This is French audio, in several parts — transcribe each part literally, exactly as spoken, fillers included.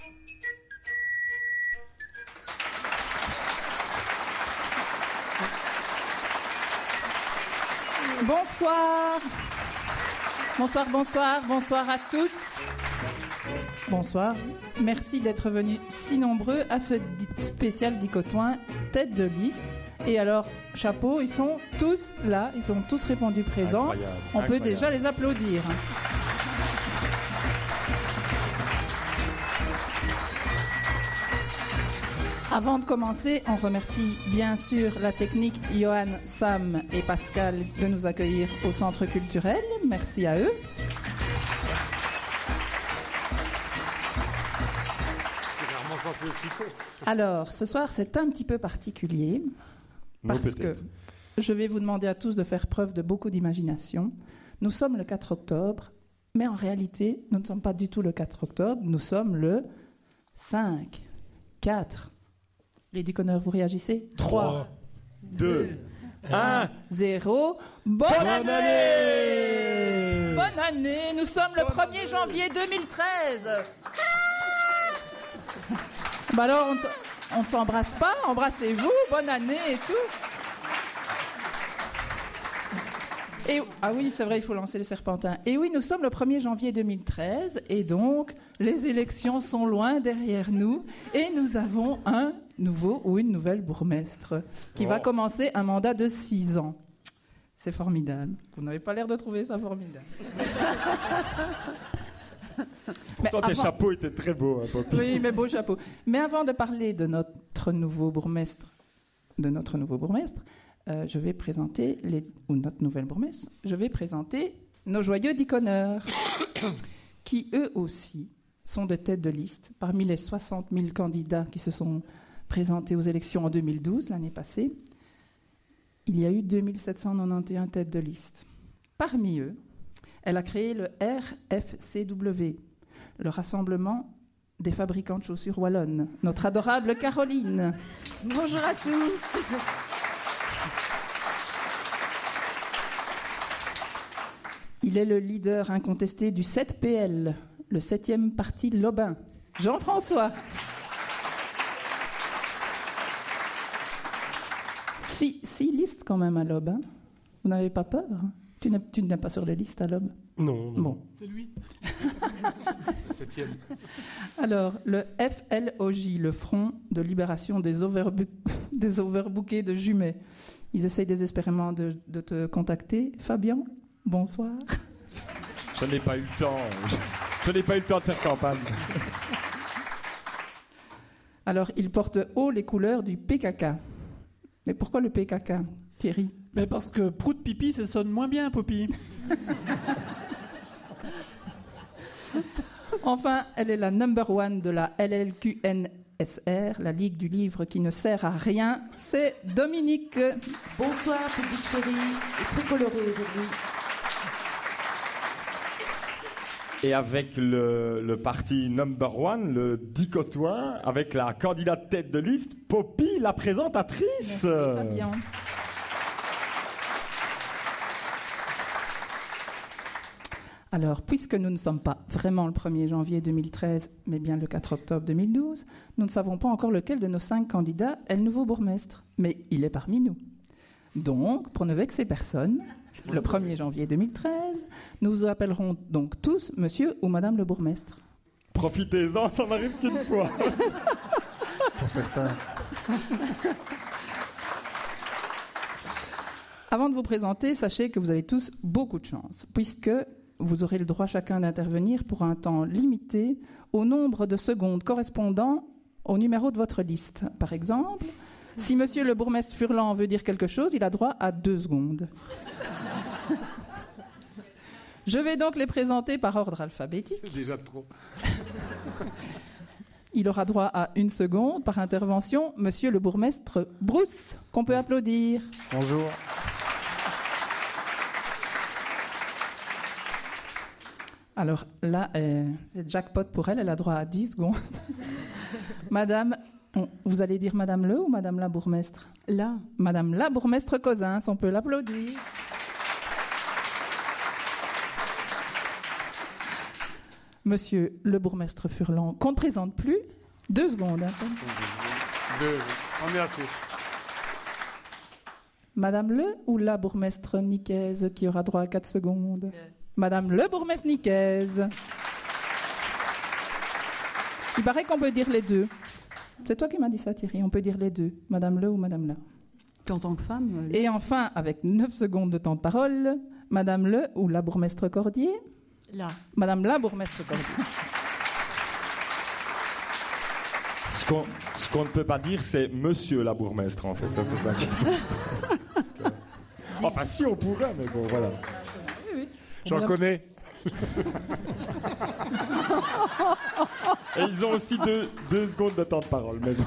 Bonsoir. Bonsoir, bonsoir, bonsoir à tous. Bonsoir. Merci d'être venus si nombreux à ce spécial Dicotoin tête de liste. Et alors, chapeau, ils sont tous là, ils ont tous répondu présents. Incroyable, On incroyable. peut déjà les applaudir. Avant de commencer, on remercie bien sûr la technique Johan, Sam et Pascal de nous accueillir au Centre culturel. Merci à eux. Alors, ce soir, c'est un petit peu particulier parce que je vais vous demander à tous de faire preuve de beaucoup d'imagination. Nous sommes le quatre octobre, mais en réalité, nous ne sommes pas du tout le quatre octobre, nous sommes le cinq, quatre. Les déconneurs, vous réagissez? trois, deux, un. zéro. Bonne, Bonne année, année Bonne année. Nous sommes le premier janvier deux mille treize. Bah alors, on ne s- on ne s'embrasse pas, embrassez-vous, bonne année et tout. Et, ah oui, c'est vrai, il faut lancer les serpentins. Et oui, nous sommes le premier janvier deux mille treize, et donc les élections sont loin derrière nous, et nous avons un nouveau ou une nouvelle bourgmestre qui Oh. va commencer un mandat de six ans. C'est formidable. Vous n'avez pas l'air de trouver ça formidable. Mais Pourtant, tes avant- chapeaux étaient très beaux, hein, Poppy. Oui, mais beau chapeau. Mais avant de parler de notre nouveau bourgmestre, de notre nouveau bourgmestre, euh, je vais présenter les, ou notre nouvelle bourgmestre, je vais présenter nos joyeux diconneurs, qui eux aussi sont des têtes de liste parmi les soixante mille candidats qui se sont présentés aux élections en deux mille douze, l'année passée. Il y a eu deux mille sept cent quatre-vingt-onze têtes de liste. Parmi eux, elle a créé le R F C W, le Rassemblement des fabricants de chaussures wallonnes, notre adorable Caroline. Bonjour à tous. Il est le leader incontesté du sept P L, le septième parti Lobin, Jean-François. Six, six listes quand même à Lobe, hein. Vous n'avez pas peur? Tu n'es, tu n'es pas sur les listes à Lobe? Non, non. Bon. C'est lui. Septième. Alors, le F L O J, le Front de libération des, overbu- des overbookés de Jumet. Ils essayent désespérément de, de te contacter. Fabien, bonsoir. Je n'ai pas eu le temps. Je, je n'ai pas eu le temps de faire campagne. Alors, il porte haut les couleurs du P K K. Mais pourquoi le P K K, Thierry? Mais parce que prout pipi, ça sonne moins bien, Poppy. Enfin, elle est la number one de la L L Q N S R, la Ligue du livre qui ne sert à rien. C'est Dominique. Bonsoir, public chéri, et très coloré aujourd'hui. Et avec le, le parti number one, le Dicotoin, avec la candidate tête de liste, Poppy, la présentatrice. Merci, Fabien. Alors, puisque nous ne sommes pas vraiment le premier janvier deux mille treize, mais bien le quatre octobre deux mille douze, nous ne savons pas encore lequel de nos cinq candidats est le nouveau bourgmestre. Mais il est parmi nous. Donc, pour ne vexer personne, le premier janvier deux mille treize, nous vous appellerons donc tous monsieur ou madame le bourgmestre. Profitez-en, ça n'arrive qu'une fois. Pour certains. Avant de vous présenter, sachez que vous avez tous beaucoup de chance, puisque vous aurez le droit chacun d'intervenir pour un temps limité au nombre de secondes correspondant au numéro de votre liste. Par exemple, si monsieur le bourgmestre Furlan veut dire quelque chose, il a droit à deux secondes. Je vais donc les présenter par ordre alphabétique. Déjà trop. Il aura droit à une seconde par intervention. Monsieur le bourgmestre Brousse, qu'on peut applaudir. Bonjour. Alors là, euh, c'est jackpot pour elle, elle a droit à dix secondes. Madame, on- vous allez dire Madame le ou Madame la bourgmestre? Là, Madame la bourgmestre Cosins, on peut l'applaudir. Monsieur le bourgmestre Furlan, qu'on ne présente plus. Deux secondes. Hein. Deux, on est assez. Madame le ou la bourgmestre nicaise qui aura droit à quatre secondes. Euh. Madame le bourgmestre nicaise. Il paraît qu'on peut dire les deux. C'est toi qui m'as dit ça, Thierry. On peut dire les deux. Madame le ou Madame la. En tant que femme. Et enfin, avec neuf secondes de temps de parole, Madame le ou la bourgmestre Cordier. Là. Madame la bourgmestre Cordier. Ce qu'on, ce qu'on ne peut pas dire, c'est Monsieur la bourgmestre, en fait. Ça, c'est ça. que... Enfin, si, on pourrait, mais bon, voilà. Oui, oui. J'en connais. Et ils ont aussi deux, deux secondes de temps de parole. Mais bon.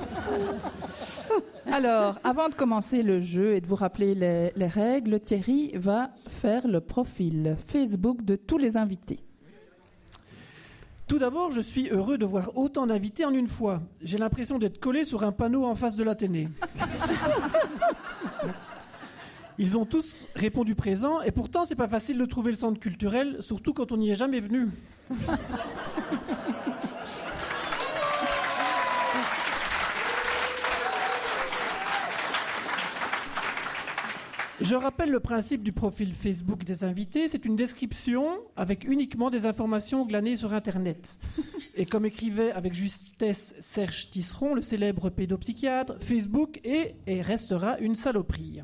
Alors, avant de commencer le jeu et de vous rappeler les, les règles, Thierry va faire le profil Facebook de tous les invités. Tout d'abord, je suis heureux de voir autant d'invités en une fois. J'ai l'impression d'être collé sur un panneau en face de l'Athénée. Ils ont tous répondu présent, et pourtant, c'est pas facile de trouver le centre culturel, surtout quand on n'y est jamais venu. Je rappelle le principe du profil Facebook des invités. C'est une description avec uniquement des informations glanées sur Internet. Et comme écrivait avec justesse Serge Tisseron, le célèbre pédopsychiatre, Facebook est et restera une saloperie.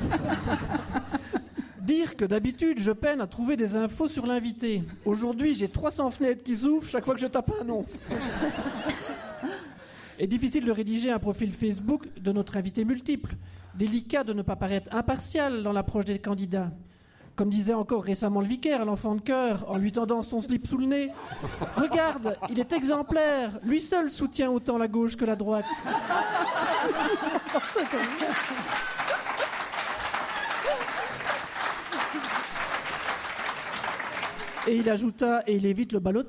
Dire que d'habitude, je peine à trouver des infos sur l'invité. Aujourd'hui, j'ai trois cents fenêtres qui s'ouvrent chaque fois que je tape un nom. Il est difficile de rédiger un profil Facebook de notre invité multiple. Délicat de ne pas paraître impartial dans l'approche des candidats. Comme disait encore récemment le vicaire à l'enfant de chœur, en lui tendant son slip sous le nez. « Regarde, il est exemplaire. Lui seul soutient autant la gauche que la droite. » Et il ajouta « Et il évite le ballottage. »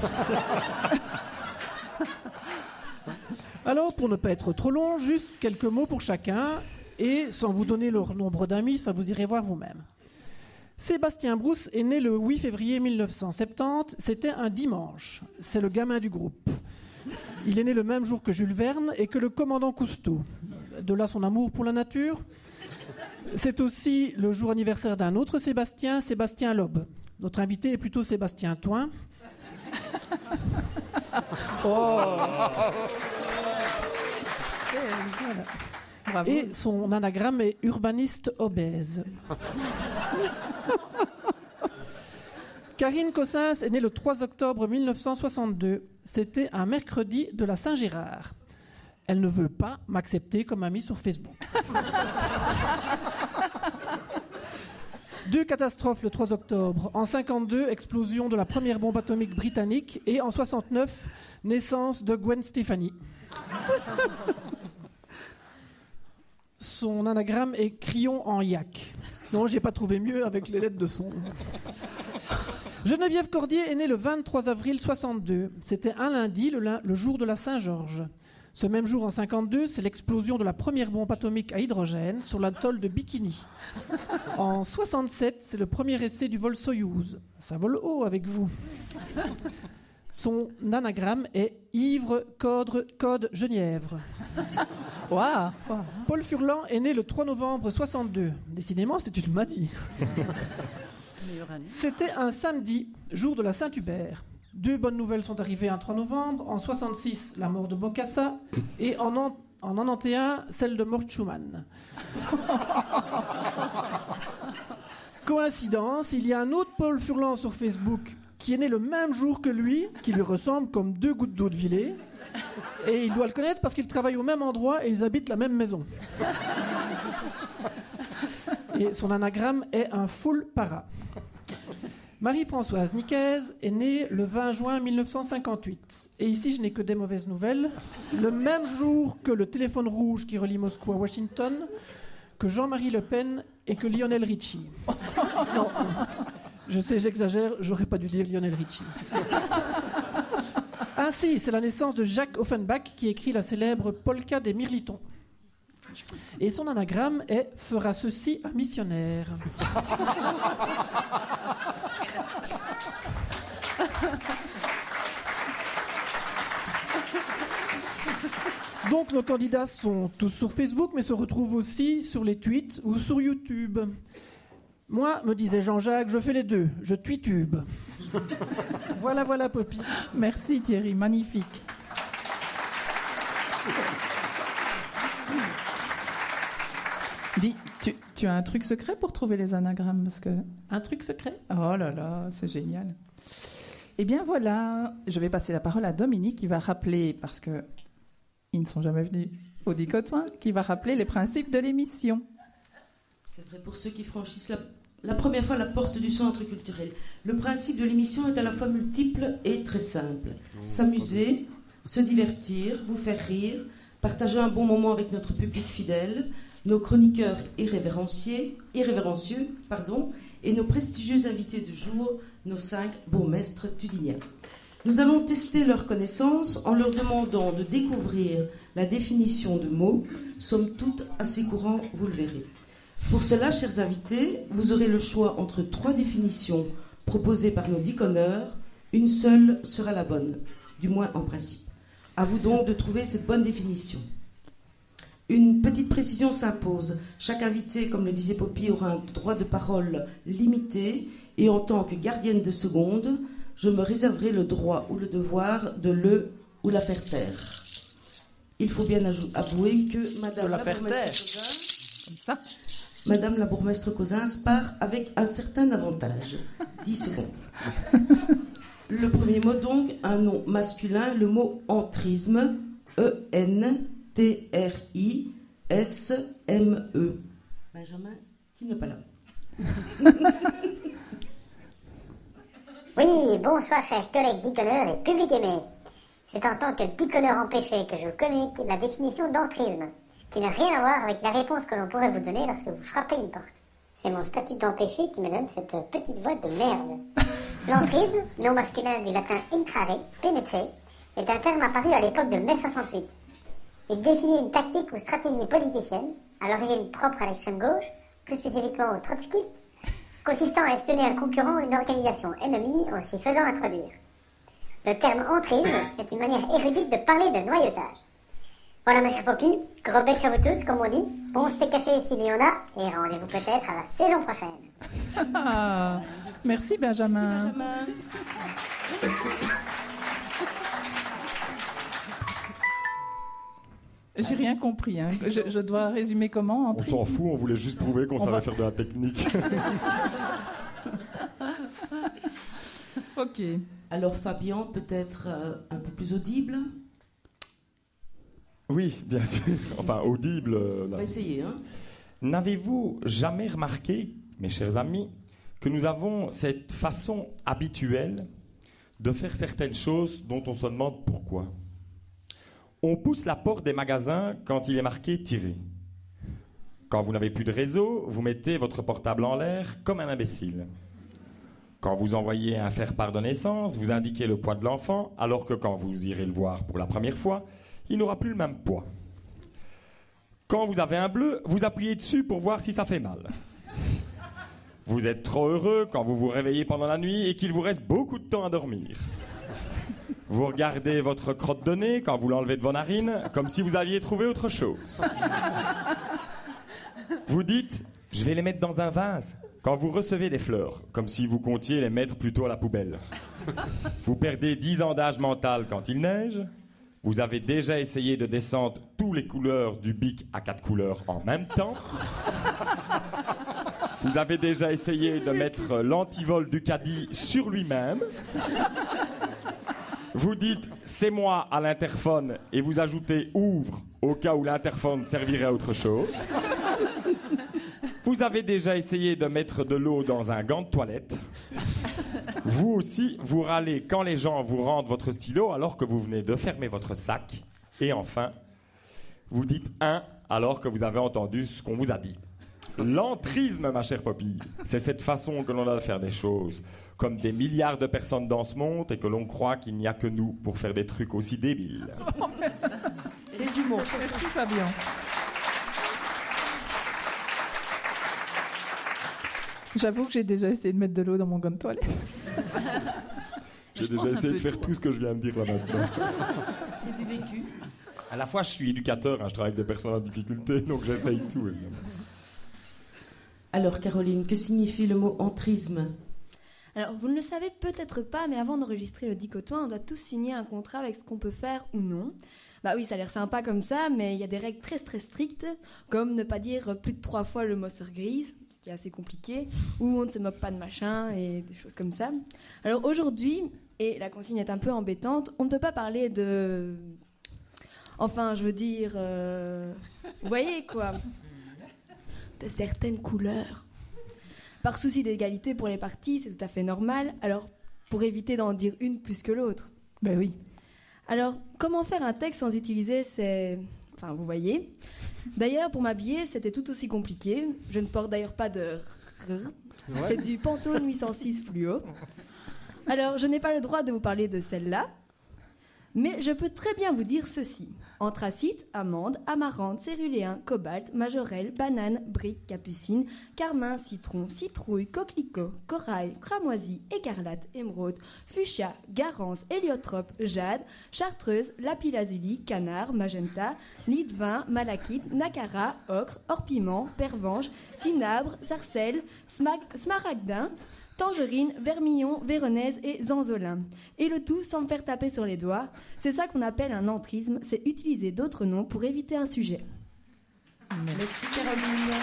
Alors, pour ne pas être trop long, juste quelques mots pour chacun, et sans vous donner leur nombre d'amis, ça vous irez voir vous-même. Sébastien Brousse est né le huit février mille neuf cent soixante-dix, c'était un dimanche. C'est le gamin du groupe. Il est né le même jour que Jules Verne et que le commandant Cousteau. De là son amour pour la nature. C'est aussi le jour anniversaire d'un autre Sébastien, Sébastien Loeb. Notre invité est plutôt Sébastien Toin. Oh. Voilà. Et son anagramme est urbaniste obèse. Karine Cossins est née le trois octobre mille neuf cent soixante-deux. C'était un mercredi de la Saint-Gérard. Elle ne veut pas m'accepter comme amie sur Facebook. Deux catastrophes le trois octobre. En cinquante-deux, explosion de la première bombe atomique britannique. Et en soixante-neuf, naissance de Gwen Stefani. Son anagramme est Crillon en yak. Non, j'ai pas trouvé mieux avec les lettres de son. Geneviève Cordier est née le vingt-trois avril soixante-deux. C'était un lundi, le, le jour de la Saint-Georges. Ce même jour, en cinquante-deux, c'est l'explosion de la première bombe atomique à hydrogène sur l'atoll de Bikini. En soixante-sept, c'est le premier essai du vol Soyouz. Ça vole haut avec vous. Son anagramme est Ivre Code, Code Genièvre. Wow. Paul Furlan est né le trois novembre soixante-deux. Décidément, c'est une maladie. C'était un samedi, jour de la Saint-Hubert. Deux bonnes nouvelles sont arrivées un trois novembre. En soixante-six, la mort de Bokassa. Et en, en, en quatre-vingt-onze, celle de Mort Schumann. Coïncidence, il y a un autre Paul Furlan sur Facebook qui est né le même jour que lui, qui lui ressemble comme deux gouttes d'eau de Villers. Et il doit le connaître parce qu'ils travaillent au même endroit et ils habitent la même maison. Et son anagramme est un full para. Marie-Françoise Nicaise est née le vingt juin mille neuf cent cinquante-huit. Et ici, je n'ai que des mauvaises nouvelles. Le même jour que le téléphone rouge qui relie Moscou à Washington, que Jean-Marie Le Pen et que Lionel Richie. Non, je sais, j'exagère, j'aurais pas dû dire Lionel Richie. Ainsi, c'est la naissance de Jacques Offenbach qui écrit la célèbre Polka des Mirlitons. Et son anagramme est « Fera ceci un missionnaire ». Donc nos candidats sont tous sur Facebook, mais se retrouvent aussi sur les tweets ou sur YouTube. Moi, me disait Jean-Jacques, je fais les deux, je tweetube. Voilà, voilà, Poppy. Merci Thierry, magnifique. Dis, tu, tu as un truc secret pour trouver les anagrammes parce que... Un truc secret? Oh là là, c'est génial. Eh bien voilà, je vais passer la parole à Dominique qui va rappeler, parce que ils ne sont jamais venus au Dicotoin, qui va rappeler les principes de l'émission. C'est vrai pour ceux qui franchissent la, la première fois la porte du centre culturel. Le principe de l'émission est à la fois multiple et très simple. S'amuser, se divertir, vous faire rire, partager un bon moment avec notre public fidèle, nos chroniqueurs irrévérencieux, irrévérencieux pardon, et nos prestigieux invités du jour, nos cinq bourgmestres tudiniens. Nous allons tester leurs connaissances en leur demandant de découvrir la définition de mots, somme toute assez courant, vous le verrez. Pour cela, chers invités, vous aurez le choix entre trois définitions proposées par nos diconneurs. Une seule sera la bonne, du moins en principe. À vous donc de trouver cette bonne définition. Une petite précision s'impose. Chaque invité, comme le disait Poppy, aura un droit de parole limité et en tant que gardienne de seconde, je me réserverai le droit ou le devoir de le ou la faire taire. Il faut bien avouer que Madame la, la bourgmestre Cosin, comme ça. Madame la bourgmestre Cosin part avec un certain avantage. dix secondes. Le premier mot donc, un nom masculin, le mot entrisme, E N T R I S M E. Benjamin, qui n'est pas là. Oui, bonsoir chers collègues diconneurs et public aimé. C'est en tant que diconneur empêché que je vous communique la définition d'entrisme, qui n'a rien à voir avec la réponse que l'on pourrait vous donner lorsque vous frappez une porte. C'est mon statut d'empêché qui me donne cette petite voix de merde. L'entrisme, nom masculin du latin intrare, pénétrer, est un terme apparu à l'époque de mai soixante-huit. Il définit une tactique ou stratégie politicienne, à l'origine propre à l'extrême gauche, plus spécifiquement aux trotskistes, consistant à espionner un concurrent ou une organisation ennemie en s'y faisant introduire. Le terme entrisme est une manière érudite de parler de noyautage. Voilà ma chère Poppy, gros bec à vous tous, comme on dit, bon steak caché s'il y en a, et rendez-vous peut-être à la saison prochaine. Ah, merci Benjamin. Merci Benjamin. J'ai rien compris. Hein. Je, je dois résumer comment en On s'en fout, on voulait juste prouver qu'on on savait va... faire de la technique. Ok. Alors Fabien, peut-être euh, un peu plus audible. Oui, bien sûr. Enfin, audible. Euh, On là. va essayer, hein. N'avez-vous jamais remarqué, mes chers amis, que nous avons cette façon habituelle de faire certaines choses dont on se demande pourquoi? On pousse la porte des magasins quand il est marqué « tirer ». Quand vous n'avez plus de réseau, vous mettez votre portable en l'air comme un imbécile. Quand vous envoyez un faire-part de naissance, vous indiquez le poids de l'enfant, alors que quand vous irez le voir pour la première fois, il n'aura plus le même poids. Quand vous avez un bleu, vous appuyez dessus pour voir si ça fait mal. Vous êtes trop heureux quand vous vous réveillez pendant la nuit et qu'il vous reste beaucoup de temps à dormir. Vous regardez votre crotte de nez quand vous l'enlevez de vos narines, comme si vous aviez trouvé autre chose. Vous dites « je vais les mettre dans un vase » quand vous recevez des fleurs, comme si vous comptiez les mettre plutôt à la poubelle. Vous perdez dix ans d'âge mental quand il neige. Vous avez déjà essayé de descendre toutes les couleurs du bic à quatre couleurs en même temps. Vous avez déjà essayé de mettre l'antivol du caddie sur lui-même. Vous dites « c'est moi » à l'interphone et vous ajoutez « ouvre » au cas où l'interphone servirait à autre chose. Vous avez déjà essayé de mettre de l'eau dans un gant de toilette. Vous aussi, vous râlez quand les gens vous rendent votre stylo alors que vous venez de fermer votre sac. Et enfin, vous dites « un » alors que vous avez entendu ce qu'on vous a dit. L'entrisme, ma chère Poppy, c'est cette façon que l'on a de faire des choses, comme des milliards de personnes dans ce monde et que l'on croit qu'il n'y a que nous pour faire des trucs aussi débiles. Résumons. Merci Fabien. J'avoue que j'ai déjà essayé de mettre de l'eau dans mon gant de toilette. J'ai Je pense déjà un essayé peu de faire tout, tout ce que je viens de dire là maintenant. C'est du vécu. À la fois, je suis éducateur, hein, je travaille avec des personnes en difficulté, donc j'essaye tout, évidemment. Alors, Caroline, que signifie le mot entrisme? Alors, vous ne le savez peut-être pas, mais avant d'enregistrer le Dicotoin, on doit tous signer un contrat avec ce qu'on peut faire ou non. Bah oui, ça a l'air sympa comme ça, mais il y a des règles très très strictes, comme ne pas dire plus de trois fois le mot sœur grise, ce qui est assez compliqué, ou on ne se moque pas de machin, et des choses comme ça. Alors aujourd'hui, et la consigne est un peu embêtante, on ne peut pas parler de... Enfin, je veux dire... Euh... Vous voyez, quoi? De certaines couleurs. Par souci d'égalité pour les partis, c'est tout à fait normal. Alors, pour éviter d'en dire une plus que l'autre. Ben oui. Alors, comment faire un texte sans utiliser ces... Enfin, vous voyez. D'ailleurs, pour m'habiller, c'était tout aussi compliqué. Je ne porte d'ailleurs pas de... Ouais. C'est du Pantone huit cent six fluo. Alors, je n'ai pas le droit de vous parler de celle-là. Mais je peux très bien vous dire ceci. Anthracite, amande, amarante, céruléen, cobalt, majorelle, banane, brique, capucine, carmin, citron, citrouille, coquelicot, corail, cramoisie, écarlate, émeraude, fuchsia, garance, héliotrope, jade, chartreuse, lapis-lazuli, canard, magenta, lit de vin, malachite, nacara, ocre, orpiment, pervenche, cinabre, sarcelle, smag- smaragdin, tangerine, vermillon, véronèse et zanzolin. Et le tout sans me faire taper sur les doigts. C'est ça qu'on appelle un entrisme, c'est utiliser d'autres noms pour éviter un sujet. Merci, Caroline.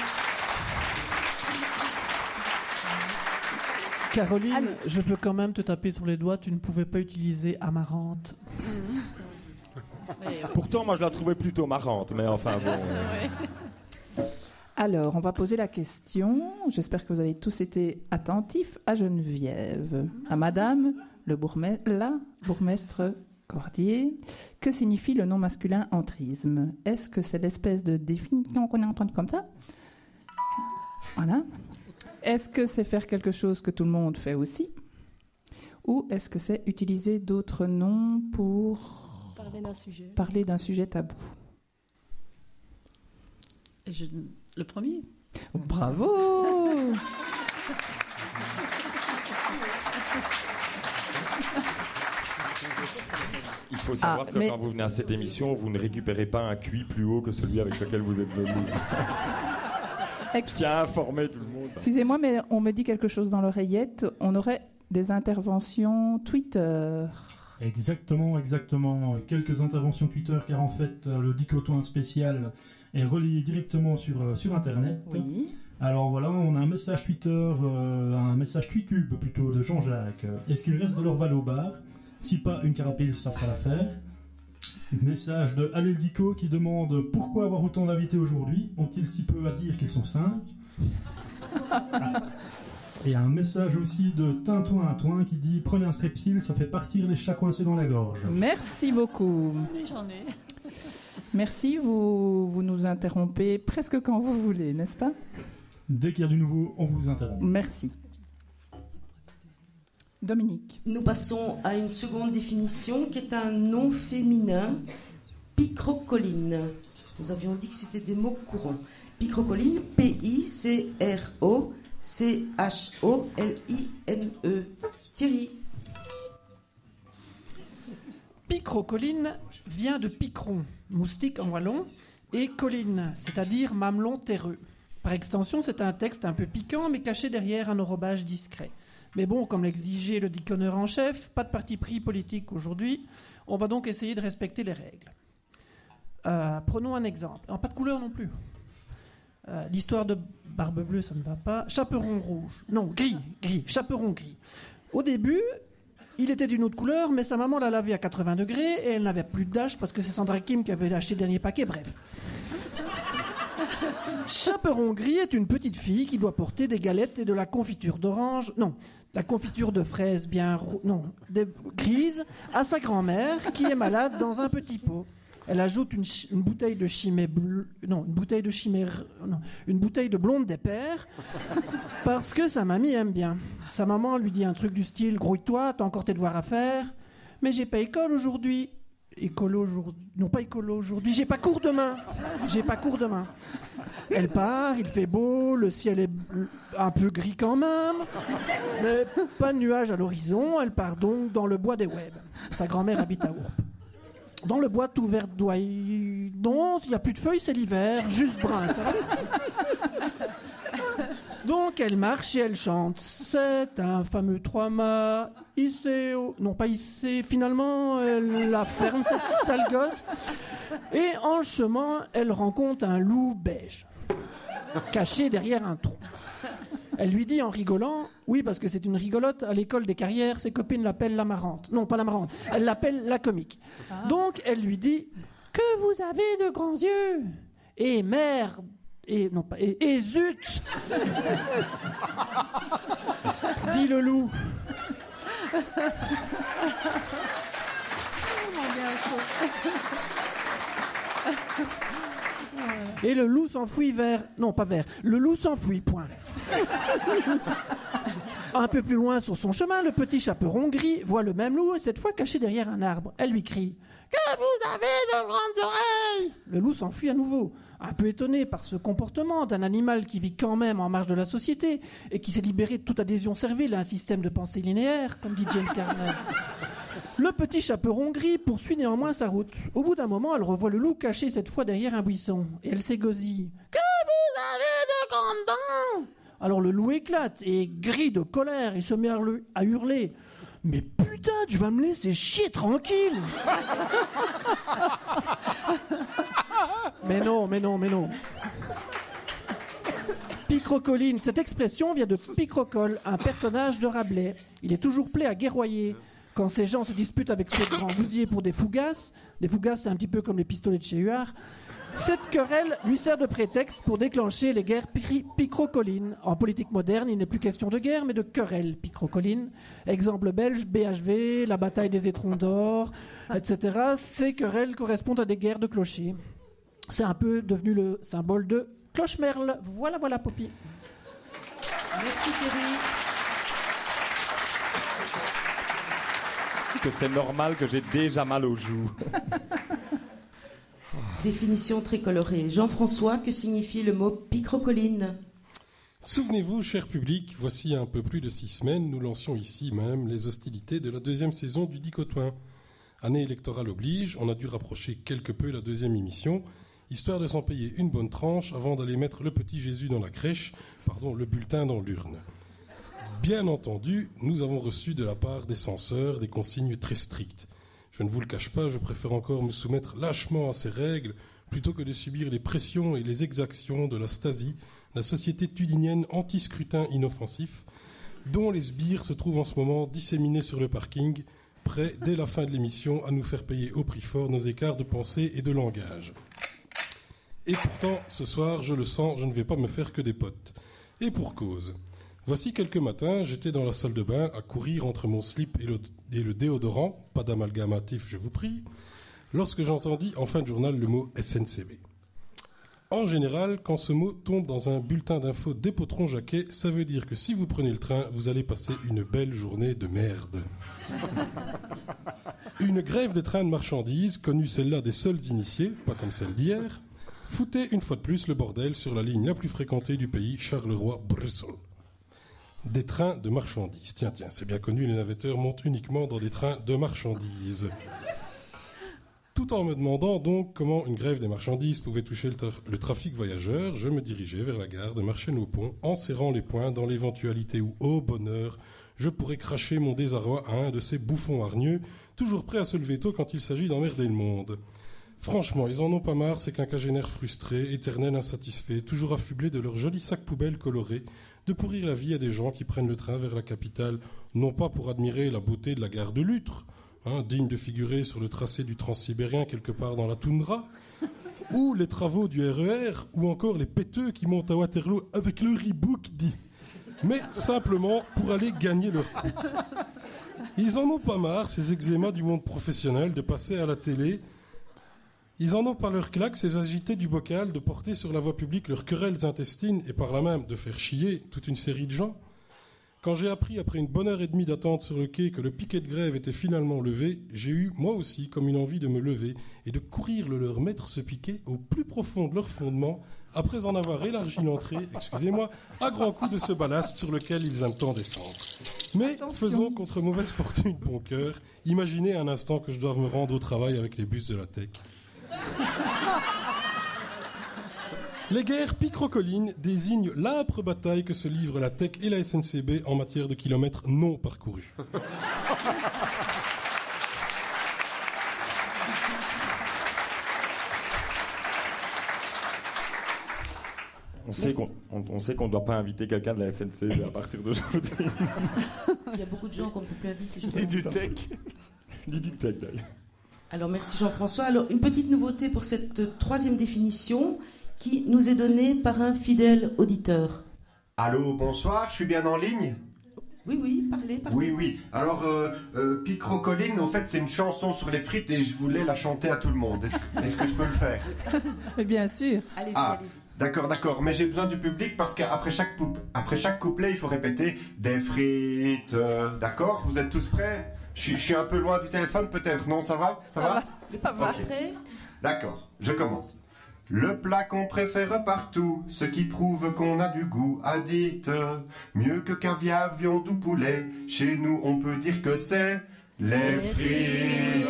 Caroline, Allez. je peux quand même te taper sur les doigts, tu ne pouvais pas utiliser amarante. Pourtant, moi, je la trouvais plutôt marrante, mais enfin bon... euh, Alors, on va poser la question. J'espère que vous avez tous été attentifs à Geneviève, à Madame le bourgmestre, la bourgmestre Cordier. Que signifie le nom masculin entrisme? Est-ce que c'est l'espèce de définition qu'on a entendue comme ça? Voilà. Est-ce que c'est faire quelque chose que tout le monde fait aussi? Ou est-ce que c'est utiliser d'autres noms pour Parler d'un sujet. parler d'un sujet tabou? Je- Le premier. Bravo! Il faut savoir Ah, que mais- quand vous venez à cette émission, vous ne récupérez pas un Q I plus haut que celui avec lequel vous êtes venu. Ex- Tiens à informer tout le monde. Excusez-moi, mais on me dit quelque chose dans l'oreillette. On aurait des interventions Twitter. Exactement, exactement. Quelques interventions Twitter, car en fait, euh, le Dicotoin spécial est relié directement sur, euh, sur Internet. Oui. Alors voilà, on a un message Twitter, euh, un message Tweetube plutôt de Jean-Jacques. Est-ce qu'il reste de l'Orval au bar? Si pas, une carapille, ça fera l'affaire. Message de Allez le Dico qui demande pourquoi avoir autant d'invités aujourd'hui? Ont-ils si peu à dire qu'ils sont cinq? Ah. Et un message aussi de Tintouin Toin qui dit prenez un strepsil, ça fait partir les chats coincés dans la gorge. Merci beaucoup. Oui, j'en ai. Merci, vous, vous nous interrompez presque quand vous voulez, n'est-ce pas? Dès qu'il y a du nouveau, on vous interrompt. Merci. Dominique. Nous passons à une seconde définition qui est un nom féminin, picrocoline. Nous avions dit que c'était des mots courants. Picrocoline, P I C R O C H O L I N E. Thierry. Picrocoline vient de picron, moustique en wallon, et colline, c'est-à-dire mamelon terreux. Par extension, c'est un texte un peu piquant, mais caché derrière un enrobage discret. Mais bon, comme l'exigeait le diconneur en chef, pas de parti pris politique aujourd'hui, on va donc essayer de respecter les règles. Euh, prenons un exemple. Alors, pas de couleur non plus. Euh, l'histoire de Barbe Bleue, ça ne va pas. Chaperon rouge. Non, gris, gris, chaperon gris. Au début, il était d'une autre couleur, mais sa maman l'a lavé à quatre-vingts degrés et elle n'avait plus de dash parce que c'est Sandra Kim qui avait acheté le dernier paquet, bref. Chaperon gris est une petite fille qui doit porter des galettes et de la confiture d'orange, non, la confiture de fraises bien rou- non, des- grise à sa grand-mère qui est malade dans un petit pot. Elle ajoute une, ch- une bouteille de chimée bleu, non, une bouteille de chimère, non, une bouteille de blonde des pères parce que sa mamie aime bien. Sa maman lui dit un truc du style grouille-toi, t'as encore tes devoirs à faire. Mais j'ai pas école aujourd'hui. écolo aujourd'hui. Non, pas écolo aujourd'hui. J'ai pas cours demain. J'ai pas cours demain. Elle part, il fait beau, le ciel est un peu gris quand même, mais pas de nuages à l'horizon. Elle part donc dans le bois des Webs. Sa grand-mère habite à Ourp. Dans le bois tout verdoyant, il n'y a plus de feuilles, c'est l'hiver, juste brun, ça va. Donc elle marche et elle chante. C'est un fameux trois-mâts, hissé au... Non, pas hissé, finalement, elle la ferme, cette sale gosse. Et en chemin, elle rencontre un loup beige, caché derrière un tronc. Elle lui dit en rigolant, oui, parce que c'est une rigolote, à l'école des carrières, ses copines l'appellent la marrante. Non, pas la marrante, elle l'appelle la comique. Ah. Donc elle lui dit, que vous avez de grands yeux. Et merde, et non pas, et, et zut dit le loup. Et le loup s'enfuit vers... Non, pas vers. Le loup s'enfuit, point. Un peu plus loin sur son chemin, le petit chaperon gris voit le même loup, cette fois caché derrière un arbre. Elle lui crie « Que vous avez de grandes oreilles !» Le loup s'enfuit à nouveau, un peu étonné par ce comportement d'un animal qui vit quand même en marge de la société et qui s'est libéré de toute adhésion servile à un système de pensée linéaire, comme dit James Garner. Le petit chaperon gris poursuit néanmoins sa route. Au bout d'un moment, elle revoit le loup caché cette fois derrière un buisson. Et elle s'égosille. « Que vous avez de grandes dents !» Alors le loup éclate et grille de colère. Il se met à hurler. « Mais putain, tu vas me laisser chier tranquille !» Mais non, mais non, mais non. Picrocolline, cette expression vient de Picrocole, un personnage de Rabelais. Il est toujours prêt à guerroyer. Quand ces gens se disputent avec ce grand bousier pour des fougasses, des fougasses c'est un petit peu comme les pistolets de chez Huard, cette querelle lui sert de prétexte pour déclencher les guerres pi- picrocolines. En politique moderne, il n'est plus question de guerre, mais de querelle picrocolline. Exemple belge, B H V, la bataille des étrons d'or, et cetera. Ces querelles correspondent à des guerres de clochers. C'est un peu devenu le symbole de Clochemerle. Voilà, voilà, Poppy. Merci Thierry. Est-ce que c'est normal que j'ai déjà mal aux joues? Définition très colorée. Jean-François, que signifie le mot picrocolline? Souvenez-vous, cher public, voici un peu plus de six semaines, nous lancions ici même les hostilités de la deuxième saison du Dicotoin. Année électorale oblige, on a dû rapprocher quelque peu la deuxième émission, histoire de s'en payer une bonne tranche avant d'aller mettre le petit Jésus dans la crèche, pardon, le bulletin dans l'urne. Bien entendu, nous avons reçu de la part des censeurs des consignes très strictes. Je ne vous le cache pas, je préfère encore me soumettre lâchement à ces règles plutôt que de subir les pressions et les exactions de la Stasi, la société tudinienne anti-scrutin inoffensif, dont les sbires se trouvent en ce moment disséminés sur le parking, prêts, dès la fin de l'émission, à nous faire payer au prix fort nos écarts de pensée et de langage. Et pourtant, ce soir, je le sens, je ne vais pas me faire que des potes. Et pour cause. Voici quelques matins, j'étais dans la salle de bain à courir entre mon slip et le, et le déodorant, pas d'amalgamatif, je vous prie, lorsque j'entendis en fin de journal le mot S N C B. En général, quand ce mot tombe dans un bulletin d'info dépotron-jaquet, ça veut dire que si vous prenez le train, vous allez passer une belle journée de merde. Une grève des trains de marchandises, connue celle-là des seuls initiés, pas comme celle d'hier, foutait une fois de plus le bordel sur la ligne la plus fréquentée du pays, Charleroi-Bruxelles. Des trains de marchandises. Tiens, tiens, c'est bien connu, les navetteurs montent uniquement dans des trains de marchandises. Tout en me demandant donc comment une grève des marchandises pouvait toucher le, tra- le trafic voyageur, je me dirigeais vers la gare de Marchesne-au-Pont en serrant les poings dans l'éventualité où, ô bonheur, je pourrais cracher mon désarroi à un de ces bouffons hargneux, toujours prêts à se lever tôt quand il s'agit d'emmerder le monde. Franchement, ils en ont pas marre, ces quinquagénaires frustrés, éternels insatisfaits, toujours affublés de leurs jolis sacs poubelles colorés, de pourrir la vie à des gens qui prennent le train vers la capitale, non pas pour admirer la beauté de la gare de Lutre, hein, digne de figurer sur le tracé du transsibérien quelque part dans la toundra, ou les travaux du R E R, ou encore les péteux qui montent à Waterloo avec le Reebok dit, mais simplement pour aller gagner leur croûte. Ils en ont pas marre, ces eczémas du monde professionnel, de passer à la télé. Ils en ont par leur claque, ces agités du bocal, de porter sur la voie publique leurs querelles intestines et par là même de faire chier toute une série de gens. Quand j'ai appris après une bonne heure et demie d'attente sur le quai que le piquet de grève était finalement levé, j'ai eu moi aussi comme une envie de me lever et de courir le leur mettre ce piquet au plus profond de leur fondement après en avoir élargi l'entrée, excusez-moi, à grands coups de ce ballast sur lequel ils aiment tant descendre. Mais Attention. faisons contre mauvaise fortune bon cœur, imaginez un instant que je doive me rendre au travail avec les bus de la tech. Les guerres Picrocolline désignent l'âpre bataille que se livrent la tech et la S N C B en matière de kilomètres non parcourus. On sait qu'on on, on sait qu'on ne doit pas inviter quelqu'un de la S N C B à partir d'aujourd'hui. Il y a beaucoup de gens qu'on ne peut plus inviter. Et du tech. Ni du tech d'ailleurs. Alors merci Jean-François. Alors une petite nouveauté pour cette troisième définition qui nous est donnée par un fidèle auditeur. Allô, bonsoir, je suis bien en ligne? Oui, oui, parlez, parlez. Oui, oui. Alors, euh, euh, Picrocolline, en fait, c'est une chanson sur les frites et je voulais la chanter à tout le monde. Est-ce que, est-ce que je peux le faire? Mais bien sûr. Allez-y, Ah, allez-y. d'accord, d'accord. Mais j'ai besoin du public parce qu'après chaque, pou- après chaque couplet, il faut répéter des frites. euh, d'accord? Vous êtes tous prêts? Je suis- je suis un peu loin du téléphone, peut-être. Non, ça va? Ça, Ça va? va, ça va. Ok. Après, D'accord, je commence. Le plat qu'on préfère partout, ce qui prouve qu'on a du goût, a dit euh, mieux que caviar, viande ou poulet. Chez nous, on peut dire que c'est les frites.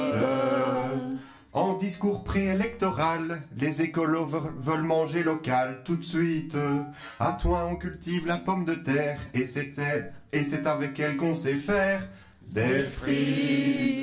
En discours préélectoral, les écolos ve- veulent manger local tout de suite. À toi, on cultive la pomme de terre et c'était et c'est avec elle qu'on sait faire des frites.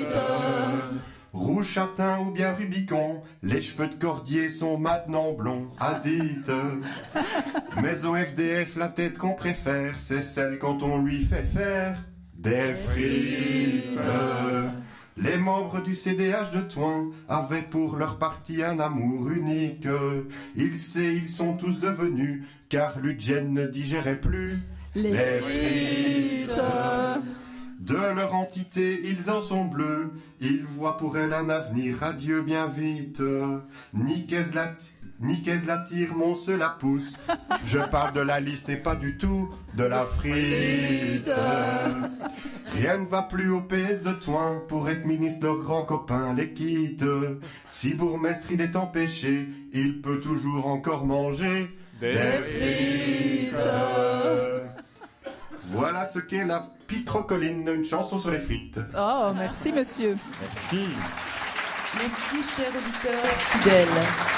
Rouge châtain ou bien Rubicon, les cheveux de Cordier sont maintenant blonds, a dit. Mais au F D F, la tête qu'on préfère, c'est celle quand on lui fait faire des frites. Les membres du C D H de Toin avaient pour leur parti un amour unique. Ils sait, ils sont tous devenus, car Ludgen ne digérait plus Les, les frites. De leur entité, ils en sont bleus. Ils voient pour elle un avenir radieux bien vite. Ni qu'elle la, ni qu'elle la tire, mon se la pousse. Je parle de la liste et pas du tout de la frite. Rien ne va plus au P S de Toin. Pour être ministre, leur grand copain les quitte. Si bourgmestre il est empêché, il peut toujours encore manger des, des frites. Voilà ce qu'est la Picrocolline, une chanson sur les frites. Oh, merci monsieur. Merci. merci cher auditeur fidèle.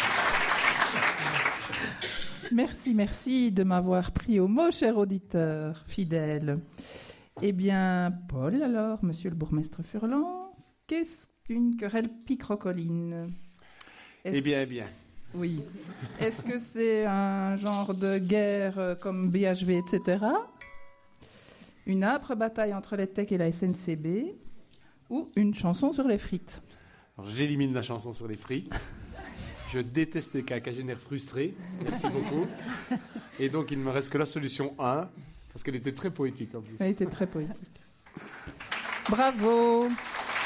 Merci, merci de m'avoir pris au mot, cher auditeur fidèle. Eh bien, Paul, alors, monsieur le bourgmestre Furlan, qu'est-ce qu'une querelle Picrocolline? Est-ce- Eh bien, eh bien. Oui. Est-ce que c'est un genre de guerre euh, comme B H V, et cetera? Une âpre bataille entre les Tech et la S N C B? Ou une chanson sur les frites? Alors, j'élimine la chanson sur les frites. Je déteste les quinquagénaires frustrés. Merci beaucoup. Et donc, il ne me reste que la solution un, parce qu'elle était très poétique en plus. Elle était très poétique. Bravo!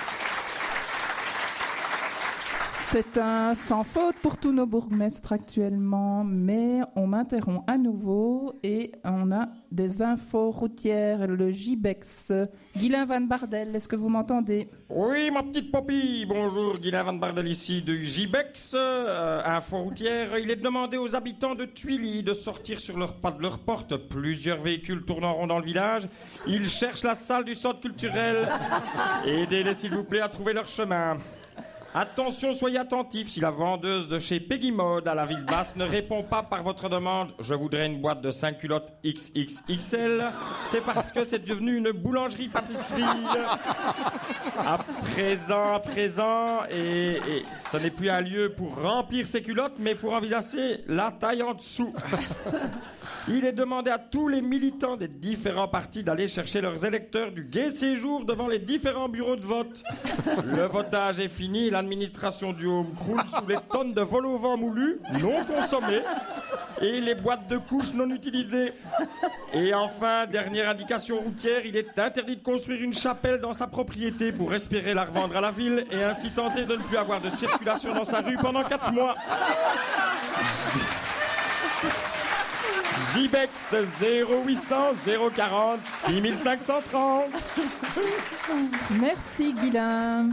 C'est un sans faute pour tous nos bourgmestres actuellement, mais on m'interrompt à nouveau et on a des infos routières, le J B E X. Guylain Van Bardel, est-ce que vous m'entendez? Oui, ma petite Poppy. Bonjour, Guylain Van Bardel ici du J B E X. Euh, info routière, il est demandé aux habitants de Tuilly de sortir sur leur pas de leur porte. Plusieurs véhicules tournent en rond dans le village. Ils cherchent la salle du centre culturel. Aidez-les, s'il vous plaît, à trouver leur chemin. Attention, soyez attentifs, si la vendeuse de chez Peggy Mode à la ville basse ne répond pas par votre demande, je voudrais une boîte de cinq culottes X X X L, c'est parce que c'est devenu une boulangerie-pâtisserie. À présent, à présent, et, et ce n'est plus un lieu pour remplir ses culottes, mais pour envisager la taille en dessous. Il est demandé à tous les militants des différents partis d'aller chercher leurs électeurs du gai séjour devant les différents bureaux de vote. Le votage est fini, l'administration du home croule sous les tonnes de vol au vent moulu non consommées et les boîtes de couches non utilisées. Et enfin, dernière indication routière, il est interdit de construire une chapelle dans sa propriété pour espérer la revendre à la ville et ainsi tenter de ne plus avoir de circulation dans sa rue pendant quatre mois. Jibex zéro huit cents zéro quarante six cinq cent trente. Merci Guylain.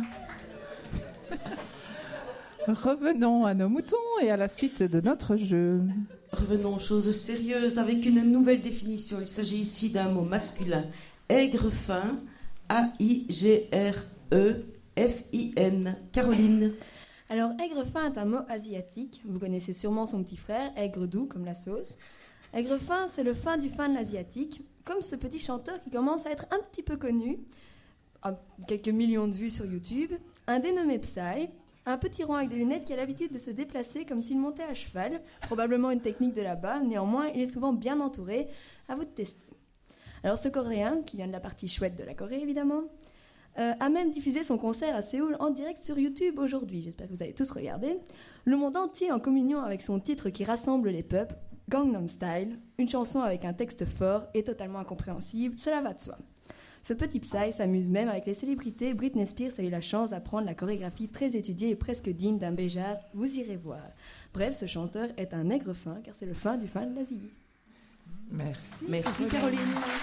Revenons à nos moutons et à la suite de notre jeu. Revenons aux choses sérieuses avec une nouvelle définition. Il s'agit ici d'un mot masculin, aigre-fin, A I G R E F I N. Caroline. Alors, aigre-fin est un mot asiatique. Vous connaissez sûrement son petit frère, aigre doux comme la sauce. Aigre-fin, c'est le fin du fin de l'asiatique, comme ce petit chanteur qui commence à être un petit peu connu, à quelques millions de vues sur YouTube, un dénommé Psy, un petit rond avec des lunettes qui a l'habitude de se déplacer comme s'il montait à cheval, probablement une technique de là-bas, néanmoins il est souvent bien entouré, à vous de tester. Alors ce Coréen, qui vient de la partie chouette de la Corée évidemment, euh, a même diffusé son concert à Séoul en direct sur YouTube aujourd'hui, j'espère que vous avez tous regardé, le monde entier en communion avec son titre qui rassemble les peuples, Gangnam Style, une chanson avec un texte fort et totalement incompréhensible, cela va de soi. Ce petit Psy s'amuse même avec les célébrités. Britney Spears a eu la chance d'apprendre la chorégraphie très étudiée et presque digne d'un Béjart. Vous irez voir. Bref, ce chanteur est un nègre fin, car c'est le fin du fin de l'Asie. Merci. Merci Caroline.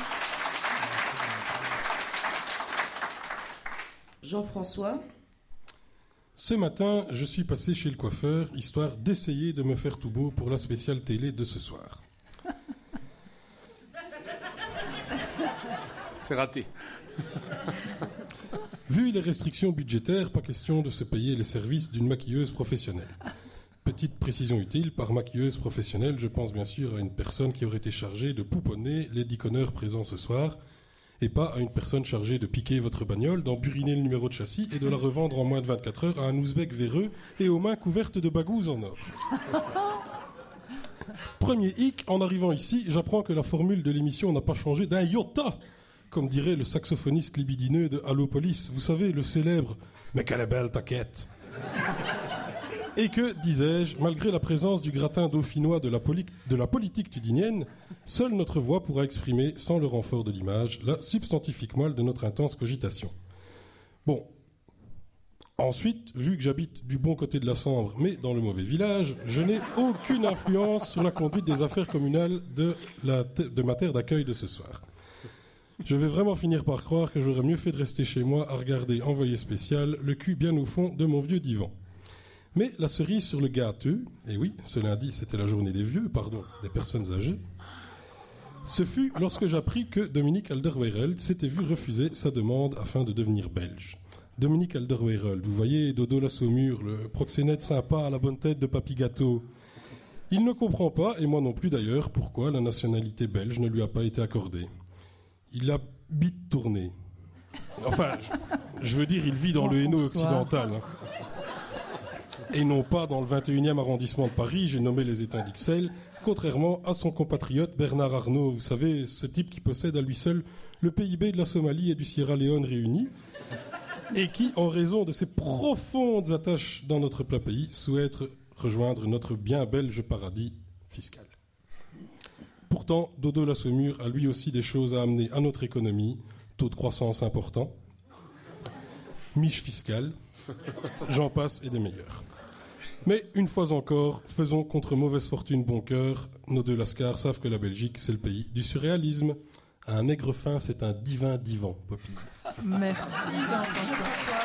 Jean-François. Ce matin, je suis passé chez le coiffeur, histoire d'essayer de me faire tout beau pour la spéciale télé de ce soir. C'est raté. Vu les restrictions budgétaires, pas question de se payer les services d'une maquilleuse professionnelle. Petite précision utile, par maquilleuse professionnelle, je pense bien sûr à une personne qui aurait été chargée de pouponner les diconneurs présents ce soir, et pas à une personne chargée de piquer votre bagnole, d'en buriner le numéro de châssis et de la revendre en moins de vingt-quatre heures à un ouzbek véreux et aux mains couvertes de bagouses en or. Premier hic, en arrivant ici, j'apprends que la formule de l'émission n'a pas changé d'un iota. Comme dirait le saxophoniste libidineux de Allo Police, vous savez, le célèbre « Mais quelle est belle ta quête !» Et que, disais-je, malgré la présence du gratin dauphinois de la, poli- de la politique tudinienne, seule notre voix pourra exprimer, sans le renfort de l'image, la substantifique moelle de notre intense cogitation. Bon. Ensuite, vu que j'habite du bon côté de la Sambre, mais dans le mauvais village, je n'ai aucune influence sur la conduite des affaires communales de, la te- de ma terre d'accueil de ce soir. Je vais vraiment finir par croire que j'aurais mieux fait de rester chez moi à regarder Envoyé spécial, le cul bien au fond de mon vieux divan. Mais la cerise sur le gâteau, et oui, ce lundi c'était la journée des vieux, pardon, des personnes âgées, ce fut lorsque j'appris que Dominique Alderweireld s'était vu refuser sa demande afin de devenir belge. Dominique Alderweireld, vous voyez, Dodo la Saumure, le proxénète sympa à la bonne tête de Papy Gâteau. Il ne comprend pas, et moi non plus d'ailleurs, pourquoi la nationalité belge ne lui a pas été accordée. Il a bite tourné. Enfin, je, je veux dire, il vit dans le Hainaut occidental. Hein. Et non pas dans le vingt et unième arrondissement de Paris, j'ai nommé les étangs d'Ixelles, contrairement à son compatriote Bernard Arnault. Vous savez, ce type qui possède à lui seul le P I B de la Somalie et du Sierra Leone réunis, et qui, en raison de ses profondes attaches dans notre plat pays, souhaite rejoindre notre bien belge paradis fiscal. Pourtant, Dodo la Saumure a lui aussi des choses à amener à notre économie. Taux de croissance important, miche fiscale, j'en passe et des meilleurs. Mais une fois encore, faisons contre mauvaise fortune bon cœur. Nos deux lascars savent que la Belgique, c'est le pays du surréalisme. Un nègre fin, c'est un divin divan, Poppy. Merci Jean-François.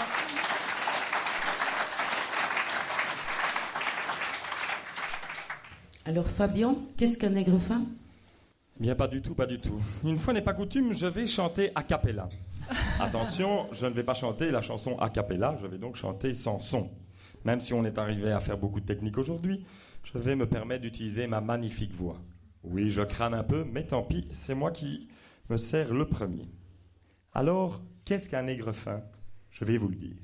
Alors Fabien, qu'est-ce qu'un nègre fin ? Bien, pas du tout, pas du tout. Une fois n'est pas coutume, je vais chanter a cappella. Attention, je ne vais pas chanter la chanson a cappella, je vais donc chanter sans son. Même si on est arrivé à faire beaucoup de techniques aujourd'hui, je vais me permettre d'utiliser ma magnifique voix. Oui, je crâne un peu, mais tant pis, c'est moi qui me sers le premier. Alors, qu'est-ce qu'un nègre fin ? Je vais vous le dire.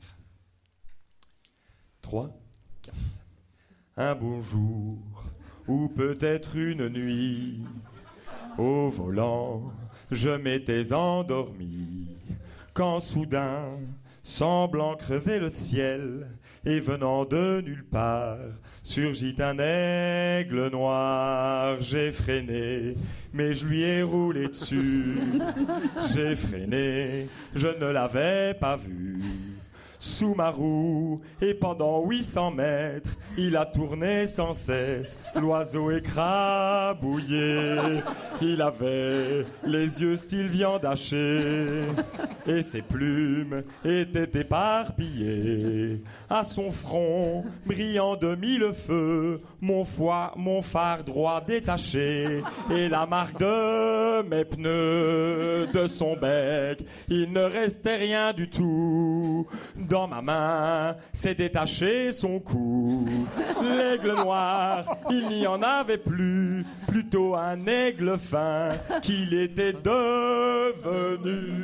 Trois, quatre. Un beau jour, ou peut-être une nuit, au volant, je m'étais endormi, quand soudain, semblant crever le ciel, et venant de nulle part, surgit un aigle noir. J'ai freiné, mais je lui ai roulé dessus. J'ai freiné, je ne l'avais pas vu. sous ma roue. Et pendant huit cents mètres, il a tourné sans cesse. L'oiseau écrabouillé, il avait les yeux style viande hachée. Et ses plumes étaient éparpillées. À son front, brillant de mille feux, mon, foie, mon phare droit détaché. Et la marque de mes pneus, de son bec, il ne restait rien du tout. Dans ma main, s'est détaché son cou. L'aigle noir, il n'y en avait plus, plutôt un aigle fin qu'il était devenu.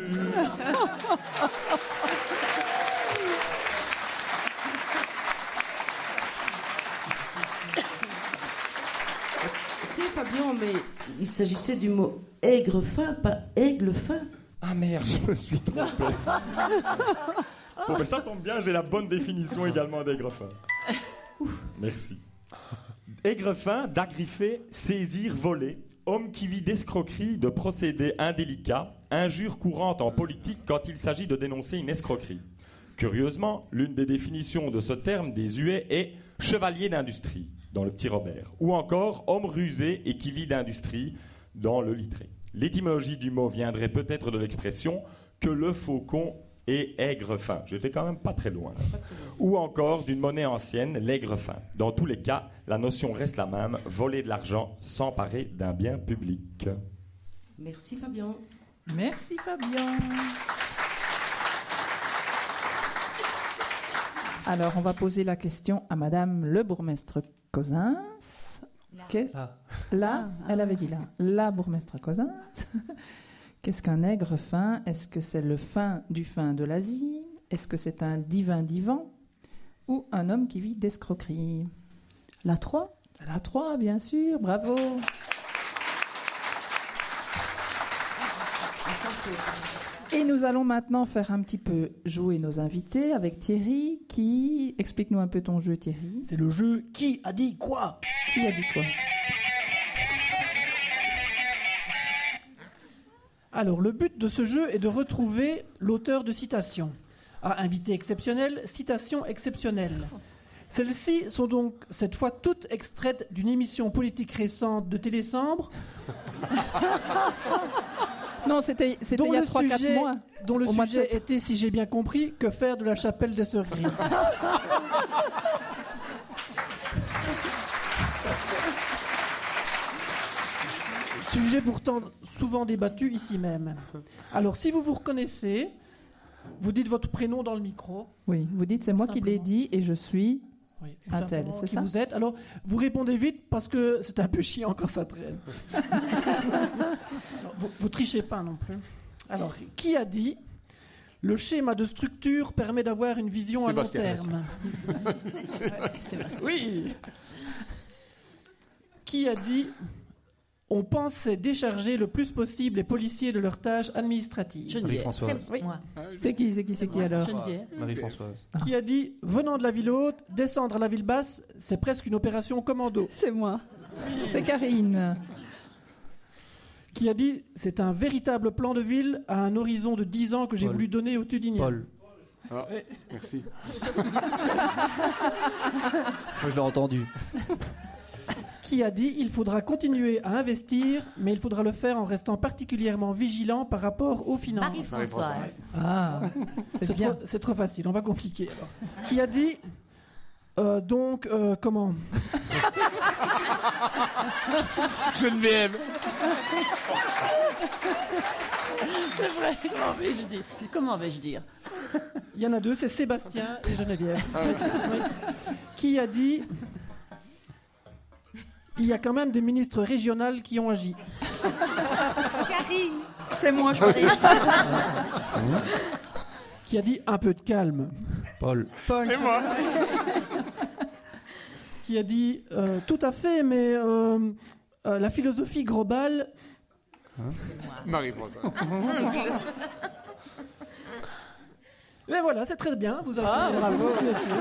Ok, Fabien, mais il s'agissait du mot aigre fin, pas aigle fin. Ah merde, je me suis trompé. Bon, mais ça tombe bien, j'ai la bonne définition également d'aigrefin. Merci. Aigrefin, d'agriffer, saisir, voler. Homme qui vit d'escroquerie, de procédés indélicats, injure courante en politique quand il s'agit de dénoncer une escroquerie. Curieusement, l'une des définitions de ce terme désuet est chevalier d'industrie, dans le Petit Robert, ou encore homme rusé et qui vit d'industrie, dans le Littré. L'étymologie du mot viendrait peut-être de l'expression que le faucon est aigre-fin. J'étais quand même pas très loin. Pas très loin. Ou encore d'une monnaie ancienne, l'aigre-fin. Dans tous les cas, la notion reste la même, voler de l'argent, s'emparer d'un bien public. Merci Fabien. Merci Fabien. Alors, on va poser la question à Madame le bourgmestre Cossens. Là. Que... Là. Là, elle avait dit là. La bourgmestre Cossens. Qu'est-ce qu'un aigre fin? Est-ce que c'est le fin du fin de l'Asie? Est-ce que c'est un divin divan? Ou un homme qui vit d'escroquerie? La trois? La trois, bien sûr, bravo. Et nous allons maintenant faire un petit peu jouer nos invités avec Thierry qui... Explique-nous un peu ton jeu, Thierry. C'est le jeu Qui a dit quoi? Qui a dit quoi? Alors, le but de ce jeu est de retrouver l'auteur de citations. À invité exceptionnel, citation exceptionnelle. Celles-ci sont donc cette fois toutes extraites d'une émission politique récente de Télésambre. Non, c'était il y a trois quatre mois. Dont le sujet était, si j'ai bien compris, que faire de la chapelle des Sœurs Grises. Sujet pourtant souvent débattu ici même. Alors, si vous vous reconnaissez, vous dites votre prénom dans le micro. Oui, vous dites c'est moi qui l'ai dit et je suis oui, un tel, c'est ça? Vous êtes. Alors, vous répondez vite parce que c'est un peu chiant quand ça traîne. Alors, vous, vous trichez pas non plus. Alors, qui a dit le schéma de structure permet d'avoir une vision Sébastien. à long terme? Oui. Qui a dit on pensait décharger le plus possible les policiers de leurs tâches administratives? Marie-Françoise. C'est moi. C'est qui, c'est qui, c'est qui alors? Marie-Françoise. Qui a dit venant de la ville haute, descendre à la ville basse, c'est presque une opération commando? C'est moi. C'est Karine. Qui a dit c'est un véritable plan de ville à un horizon de dix ans que j'ai Paul. voulu donner aux Tudiniens? Paul. Ah, Oui. merci. Moi, je l'ai entendu. Qui a dit il faudra continuer à investir, mais il faudra le faire en restant particulièrement vigilant par rapport aux finances? Marie-Françoise. Ah, c'est C'est bien. trop, c'est trop facile, on va compliquer alors. Qui a dit euh, donc euh, comment? Geneviève. C'est vrai, comment vais-je dire? Comment vais-je dire? Il y en a deux, c'est Sébastien et Geneviève. Oui. Qui a dit il y a quand même des ministres régionales qui ont agi? Karine. C'est moi, je parie. Qui a dit un peu de calme? Paul. Paul. Et moi. Qui a dit euh, tout à fait, mais euh, euh, la philosophie globale. Marie-Françoise. Mais voilà, c'est très bien. Vous avez Ah, bravo. bien sûr.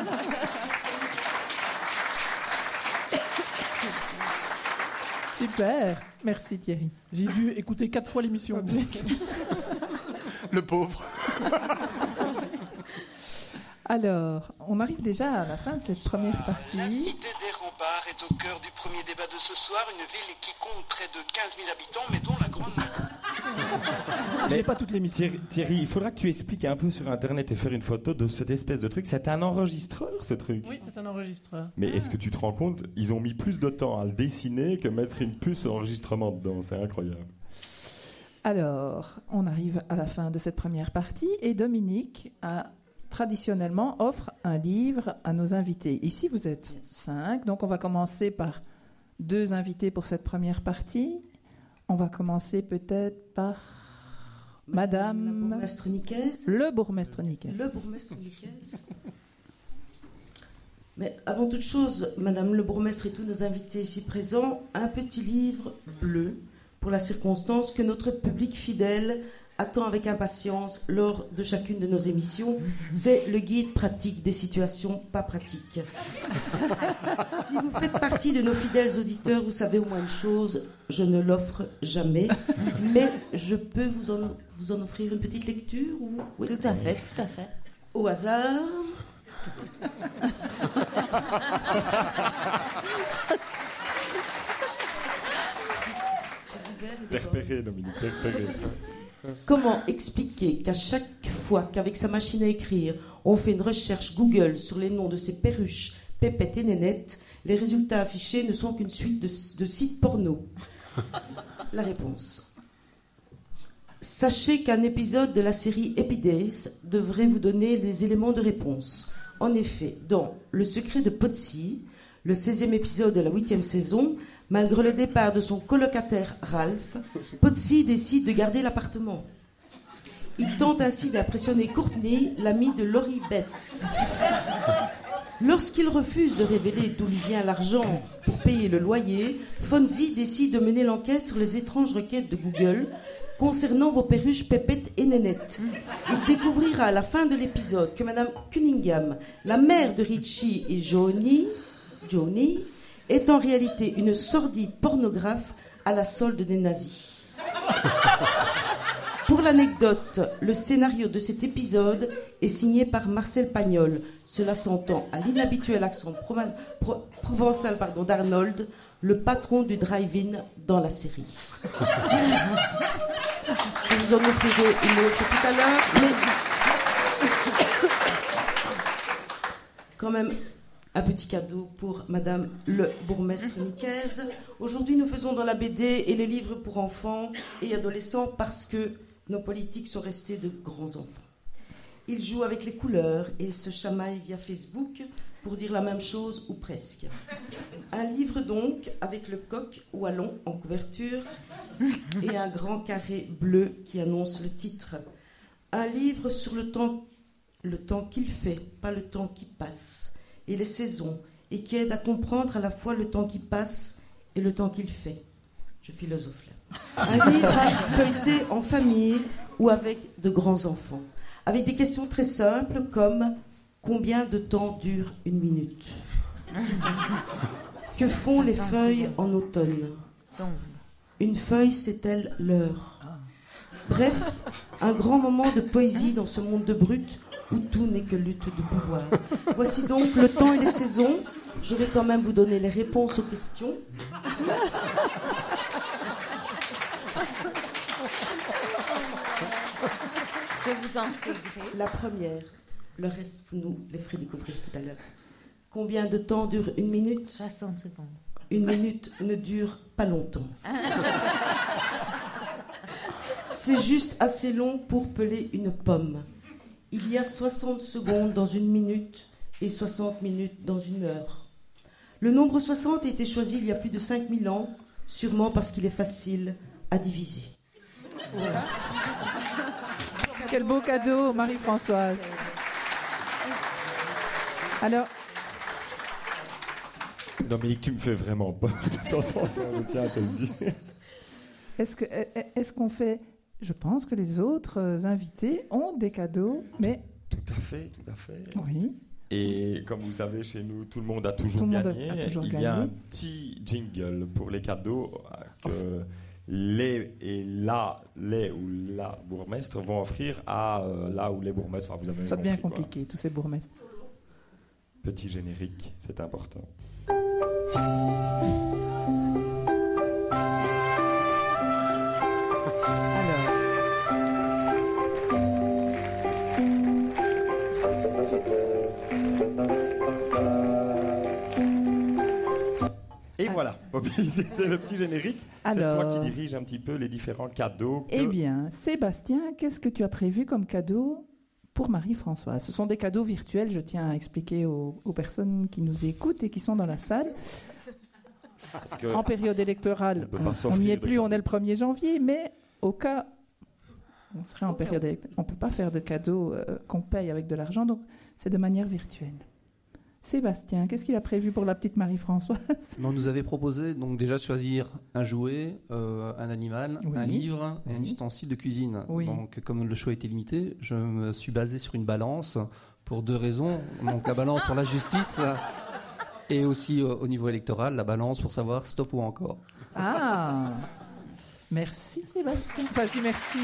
Super. Merci Thierry. J'ai dû écouter quatre fois l'émission. Le pauvre. Alors, on arrive déjà à la fin de cette première partie. La cité des remparts est au cœur du premier débat de ce soir. Une ville qui compte près de quinze mille habitants, mais dont la grande... J'ai pas toutes les missions. Thierry, Thierry, il faudra que tu expliques un peu sur Internet et faire une photo de cette espèce de truc. C'est un enregistreur, ce truc? Oui, c'est un enregistreur. Mais est-ce que tu te rends compte, ils ont mis plus de temps à le dessiner que mettre une puce enregistrement dedans. C'est incroyable. Alors, on arrive à la fin de cette première partie et Dominique a, traditionnellement offre un livre à nos invités. Ici, vous êtes cinq, donc on va commencer par deux invités pour cette première partie. On va commencer peut-être par Madame... La bourgmestre Nicaise. Le bourgmestre Nicaise. Le bourgmestre Nicaise. Mais avant toute chose, Madame le bourgmestre et tous nos invités ici présents, un petit livre bleu pour la circonstance que notre public fidèle attend avec impatience lors de chacune de nos émissions. C'est le guide pratique des situations pas pratiques. Si vous faites partie de nos fidèles auditeurs, vous savez au moins une chose, je ne l'offre jamais, mais je peux vous en, vous en offrir une petite lecture ou... Oui. Tout à fait, tout à fait. Au hasard. T'es repéré, Dominique, t'es repéré. Comment expliquer qu'à chaque fois qu'avec sa machine à écrire, on fait une recherche Google sur les noms de ces perruches, pépettes et nénettes, les résultats affichés ne sont qu'une suite de, de sites porno? La réponse. Sachez qu'un épisode de la série Happy Days devrait vous donner les éléments de réponse. En effet, dans Le secret de Potsy, le seizième épisode de la huitième saison, malgré le départ de son colocataire Ralph, Potsy décide de garder l'appartement. Il tente ainsi d'impressionner Courtney, l'amie de Laurie Beth. Lorsqu'il refuse de révéler d'où lui vient l'argent pour payer le loyer, Fonzie décide de mener l'enquête sur les étranges requêtes de Google concernant vos perruches pépettes et nénettes. Il découvrira à la fin de l'épisode que Madame Cunningham, la mère de Richie et Johnny, Johnny est en réalité une sordide pornographe à la solde des nazis. Pour l'anecdote, le scénario de cet épisode est signé par Marcel Pagnol. Cela s'entend à l'inhabituel accent prova- pro- provençal pardon, d'Arnold, le patron du drive-in dans la série. Je vous en offrirai une autre tout à l'heure, mais quand même un petit cadeau pour Madame le bourgmestre Nicaise. Aujourd'hui, nous faisons dans la B D et les livres pour enfants et adolescents parce que nos politiques sont restés de grands enfants. Ils jouent avec les couleurs et se chamaillent via Facebook pour dire la même chose ou presque. Un livre donc avec le coq wallon en couverture et un grand carré bleu qui annonce le titre. Un livre sur le temps, le temps qu'il fait, pas le temps qui passe, et les saisons, et qui aide à comprendre à la fois le temps qui passe et le temps qu'il fait. Je philosophe là. Un livre à feuilleter en famille ou avec de grands enfants, avec des questions très simples comme combien de temps dure une minute? Que font les feuilles en automne? Une feuille, c'est-elle l'heure? Bref, un grand moment de poésie dans ce monde de brutes où tout n'est que lutte de pouvoir. Voici donc le temps et les saisons. Je vais quand même vous donner les réponses aux questions. Je vous en céderai. La première. Le reste, vous nous les ferez découvrir tout à l'heure. Combien de temps dure une minute? soixante secondes. Une minute ne dure pas longtemps. C'est juste assez long pour peler une pomme. Il y a soixante secondes dans une minute et soixante minutes dans une heure. Le nombre soixante a été choisi il y a plus de cinq mille ans, sûrement parce qu'il est facile à diviser. Voilà. Quel beau cadeau, Marie-Françoise. Alors... Dominique, tu me fais vraiment peur de temps en temps, je tiens à te le dire. Est-ce que, est-ce qu'on fait... Je pense que les autres invités ont des cadeaux, mais... Tout à fait, tout à fait. Oui. Et comme vous savez, chez nous, tout le monde a toujours Tout le monde gagné. a toujours Il gagné. y a un petit jingle pour les cadeaux que les et là, les ou la bourgmestre vont offrir à euh, là où les bourgmestres. Enfin, vous avez Ça devient compris, compliqué, tous ces bourgmestres. quoi. Petit générique, c'est important. Et voilà, Poppy, c'était le petit générique. Alors- C'est toi qui dirige un petit peu les différents cadeaux. que- Eh bien, Sébastien, qu'est-ce que tu as prévu comme cadeau pour Marie-Françoise? Ce sont des cadeaux virtuels, je tiens à expliquer aux, aux personnes qui nous écoutent et qui sont dans la salle. Parce que En période électorale, on peut pas on s'offrir n'y est de plus, on est le premier janvier, mais au cas on serait en période électorale, on ne peut pas faire de cadeaux euh, qu'on paye avec de l'argent, donc c'est de manière virtuelle. Sébastien, qu'est-ce qu'il a prévu pour la petite Marie-Françoise? On nous avait proposé donc déjà de choisir un jouet, euh, un animal, Oui. un livre et un Oui. ustensile de cuisine. Oui. Donc comme le choix était limité, je me suis basé sur une balance pour deux raisons. Donc la balance pour la justice et aussi euh, au niveau électoral, la balance pour savoir stop ou encore. Ah, merci Sébastien. Enfin, je dis merci.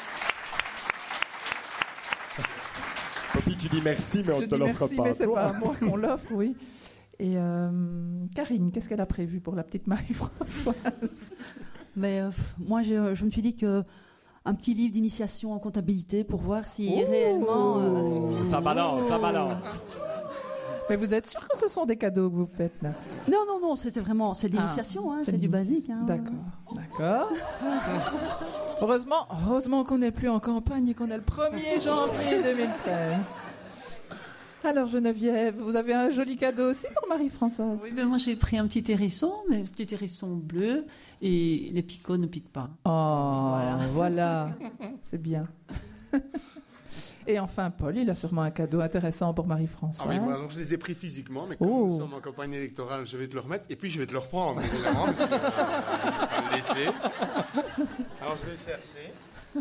Poppy, tu dis merci, mais on Je ne te dis l'offre merci, pas. mais à c'est toi. pas à moi qu'on l'offre, oui. Et euh, Karine, qu'est-ce qu'elle a prévu pour la petite Marie-Françoise? Mais euh, moi, je, je me suis dit que un petit livre d'initiation en comptabilité pour voir si Ouh. réellement. euh, Ça balance, ça balance. Mais vous êtes sûr que ce sont des cadeaux que vous faites là? Non, non, non, c'était vraiment c'est de l'initiation, Ah, hein, c'est c'est du l'initiation. basique. Hein. D'accord, d'accord. Heureusement, heureusement qu'on n'est plus en campagne et qu'on est le premier janvier deux mille treize. Alors Geneviève, vous avez un joli cadeau aussi pour Marie-Françoise? Oui, mais moi j'ai pris un petit hérisson, mais un petit hérisson bleu, et les picots ne piquent pas. Oh, Voilà. voilà, c'est bien. Et enfin, Paul, il a sûrement un cadeau intéressant pour Marie-Françoise. Ah oui, moi, donc, je les ai pris physiquement, mais comme Oh. nous sommes en campagne électorale, je vais te le remettre et puis je vais te le reprendre, évidemment, parce que, euh, je vais pas le laisser. Alors je vais le chercher.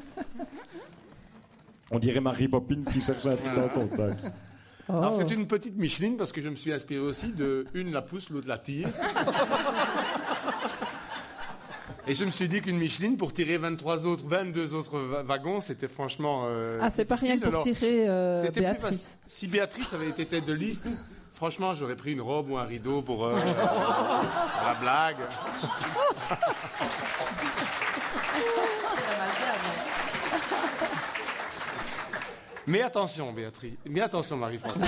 On dirait Marie Poppins qui cherche un truc Voilà. dans son sac. Oh. Alors c'est une petite Micheline parce que je me suis inspiré aussi de une la pousse, l'autre la tire. Et je me suis dit qu'une Micheline pour tirer vingt-trois autres, vingt-deux autres va- wagons, c'était franchement. euh, Ah, c'est pas rien difficile. que pour Alors, tirer euh, c'était plus Béatrice. facile. Si Béatrice avait été tête de liste, franchement, j'aurais pris une robe ou un rideau pour euh, la blague. Mais attention, Béatrice. Mais attention, Marie-Françoise.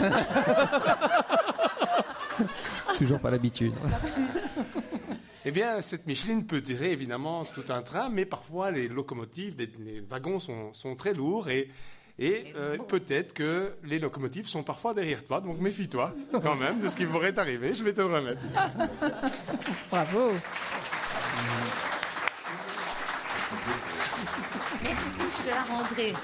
Toujours pas l'habitude. Eh bien, cette Micheline peut tirer évidemment tout un train, mais parfois les locomotives, les, les wagons sont, sont très lourds et, et euh, peut-être que les locomotives sont parfois derrière toi. Donc méfie-toi quand même de ce qui pourrait t'arriver. Je vais te le remettre. Bravo. Merci, je te la rendrai.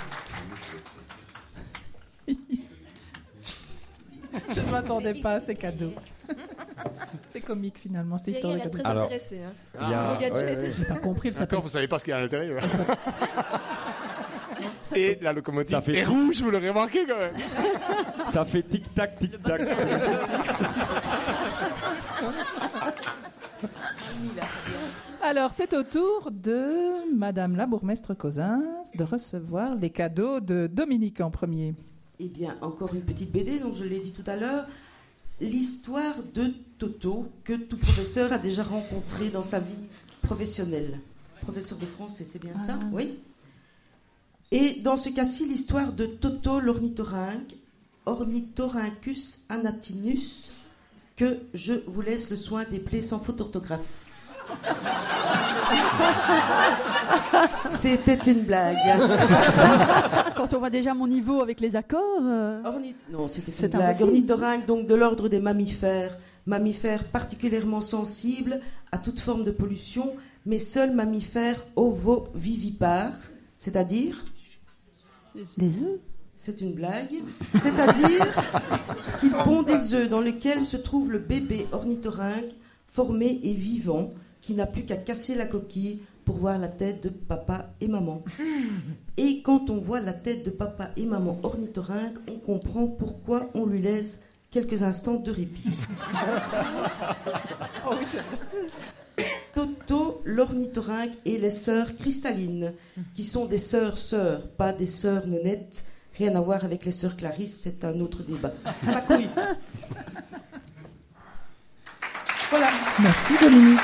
Je ne m'attendais pas à ces cadeaux. C'est comique finalement cette histoire de elle est cadeaux. très intéressée. Hein. il y a- Au gadget. ouais, ouais. J'ai pas compris, ça D'accord, vous savez pas ce qu'il y a à l'intérieur. Et la locomotive Ça fait- est rouge, vous l'aurez remarqué quand même. Ça fait tic-tac, tic-tac. Alors, c'est au tour de Madame la bourgmestre Cousins de recevoir les cadeaux de Dominique en premier. Eh bien, encore une petite B D, donc je l'ai dit tout à l'heure. L'histoire de Toto, que tout professeur a déjà rencontré dans sa vie professionnelle. Professeur de français, c'est bien ça? Oui. Et dans ce cas-ci, l'histoire de Toto l'ornithorynque, Ornithorhynchus anatinus, que je vous laisse le soin d'épeler sans faute d'orthographe. C'était une blague. Quand on voit déjà mon niveau avec les accords. euh, Orni- Non, c'était C'est une blague. impossible. Ornithorynque, donc de l'ordre des mammifères. Mammifères particulièrement sensibles à toute forme de pollution, mais seuls mammifères ovovivipares, c'est-à-dire des œufs. C'est une blague. C'est-à-dire qu'ils pondent des œufs dans lesquels se trouve le bébé ornithorynque formé et vivant, qui n'a plus qu'à casser la coquille pour voir la tête de papa et maman. Et quand on voit la tête de papa et maman ornithorynque, on comprend pourquoi on lui laisse quelques instants de répit. Toto l'ornithorynque et les sœurs cristallines, qui sont des sœurs-sœurs, pas des sœurs nonettes. Rien à voir avec les sœurs Clarisse, c'est un autre débat. À la couille. Voilà. Merci Dominique.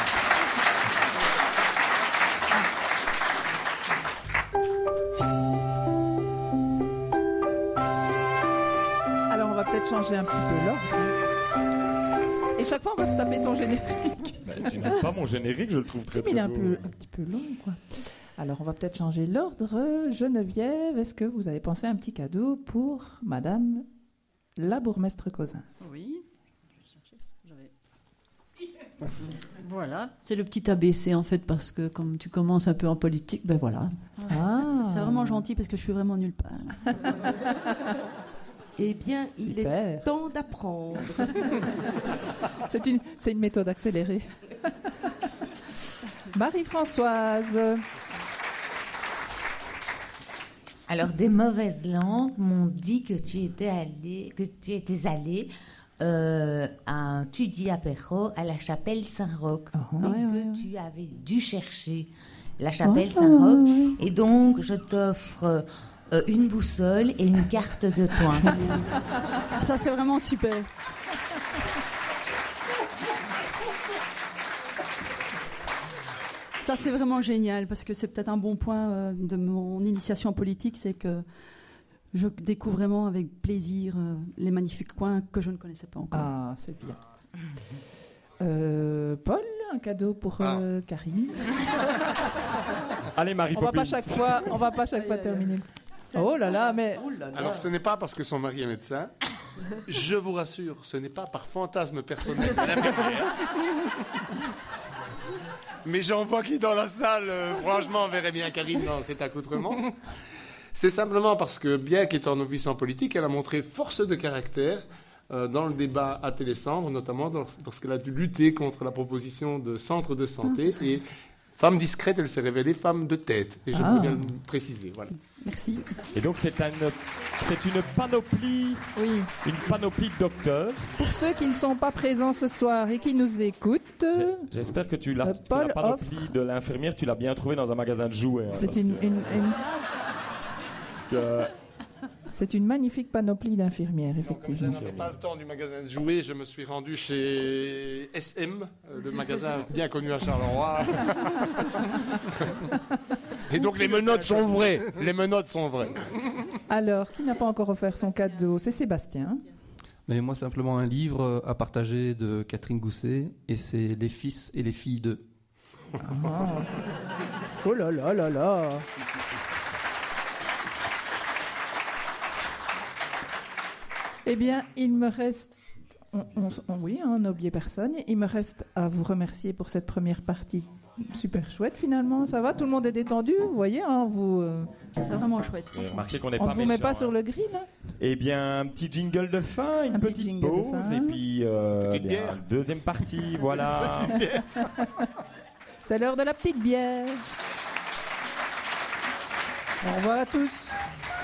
Alors on va peut-être changer un petit peu l'ordre. hein. Et chaque fois on va se taper ton générique. Ben, tu n'aimes pas mon générique, je le trouve très Si, mais il est très un, beau. peu, un petit peu long, quoi. Alors, on va peut-être changer l'ordre. Geneviève, est-ce que vous avez pensé à un petit cadeau pour Madame la bourgmestre Cosin? Oui. Je vais chercher parce que j'avais- Voilà, c'est le petit A B C en fait, parce que comme tu commences un peu en politique, ben voilà. Ah. C'est vraiment gentil parce que je suis vraiment nulle part. Eh bien, il Super. est temps d'apprendre. C'est une, c'est une méthode accélérée. Marie-Françoise. Alors, des mauvaises langues m'ont dit que tu étais allé, que tu étais allé euh, à un Tudi apéro à la chapelle Saint-Roch, mais ouais, que ouais, tu avais dû chercher la chapelle Oh, Saint-Roch, ouais. et donc je t'offre euh, une boussole et une carte de toin. Ça, c'est vraiment super. Ça, c'est vraiment génial, parce que c'est peut-être un bon point euh, de mon initiation en politique, c'est que je découvre vraiment avec plaisir euh, les magnifiques coins que je ne connaissais pas encore. Ah, c'est bien. Euh, Paul, un cadeau pour euh, Karine. Allez, Marie On va pas Poppins. chaque fois, on va pas chaque fois terminer. Oh là là, mais Alors, ce n'est pas parce que son mari est médecin. Je vous rassure, ce n'est pas par fantasme personnel de l'infirmière. Mais j'en vois qui dans la salle, euh, franchement, verrait bien Karine dans cet accoutrement. C'est simplement parce que, bien qu'étant novice en politique, elle a montré force de caractère euh, dans le débat à Télécentre, notamment dans- parce qu'elle a dû lutter contre la proposition de centre de santé. Ah, Et femme discrète, elle s'est révélée femme de tête. Et je Ah. peux bien le préciser. Voilà. Merci. Et donc c'est un, c'est une panoplie, oui. une panoplie de docteurs. Pour ceux qui ne sont pas présents ce soir et qui nous écoutent, J'espère que tu l'as, Euh, que Paul la panoplie de l'infirmière, tu l'as bien trouvé dans un magasin de jouets. hein, c'est parce une, que- une- une- parce que- c'est une magnifique panoplie d'infirmières, Je effectivement. n'avais pas le temps du magasin de jouets, je me suis rendu chez S M, euh, le magasin bien connu à Charleroi. Et donc les menottes sont vraies, les menottes sont vraies. Alors, qui n'a pas encore offert son cadeau? C'est Sébastien. Mais moi, simplement un livre à partager de Catherine Gousset, et c'est Les fils et les filles de. Ah. Oh là là là là. Eh bien, il me reste... on- on- on- oui, on n'a oublié personne. Il me reste à vous remercier pour cette première partie super chouette, finalement. Ça va? Tout le monde est détendu? Vous voyez, hein, vous... euh, C'est vraiment chouette. Vous avez remarqué qu'on n'est on pas ne vous met pas méchant, sur hein. le grill, hein? Eh bien, un petit jingle de fin, une Un petit petite jingle de pause, fin. et puis euh, Petite bien, bière. deuxième partie, voilà. Petite bière. C'est l'heure de la petite bière. Au revoir à tous.